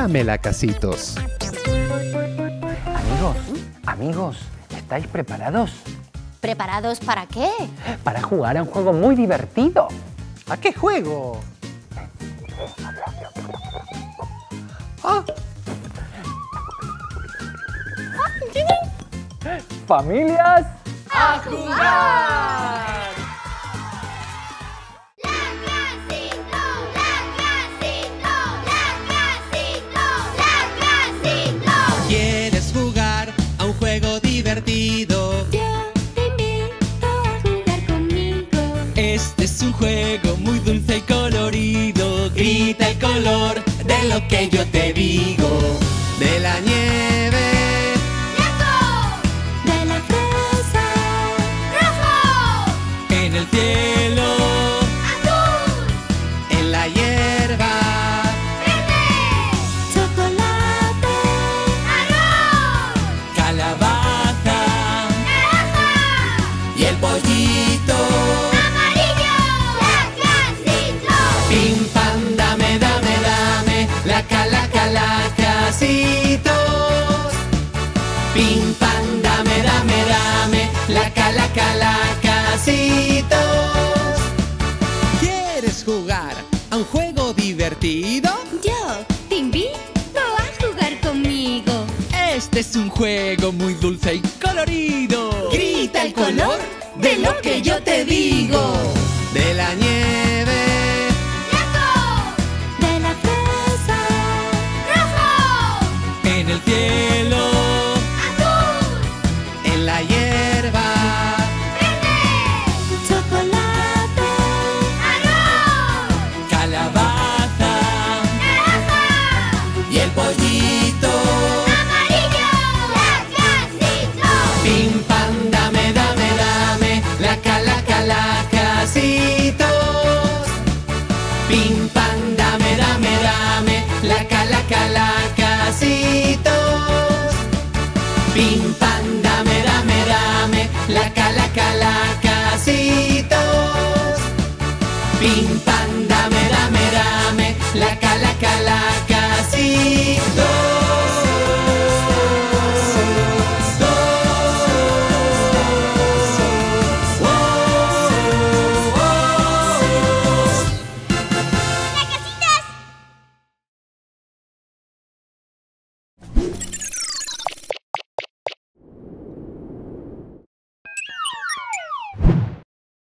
dame la casitos. Amigos, ¿estáis preparados? ¿Preparados para qué? Para jugar a un juego muy divertido. ¿A qué juego? ¡Ah! ¡Familias! ¡A jugar! ¿Quieres jugar a un juego divertido? Yo te invito a jugar conmigo. Este es un juego muy dulce y colorido. Grita el color de lo que yo te digo. De la nieve, De la fresa, ¡Rojo! en el cielo, ¡Azul! en la hierba, ¡Verde! chocolate, ¡Arroz! calabaza ¡Naranja! y el pollito. ¡Amarillo! ¡La clasito! Pim pam, dame, dame, dame la casitos. Pim pam, dame, dame, dame la casitos. ¿Quieres jugar a un juego divertido? yo te invito a jugar conmigo. Este es un juego muy dulce y colorido. Grita el color de lo que yo te digo. De la nieve, De la fresa, ¡Rojo! en el cielo, ¡Azul! en la hierba, ¡Verde! chocolate, ¡Arroz! calabaza ¡Naranja! y el pollito. ¡Amarillo! ¡La clasito! Pim pam, dame, dame, dame la casitos. Pim pam, dame, dame, dame la casitos. Pim pam, dame, dame, dame la casitos. Pim pam, dame, dame, dame la casitos.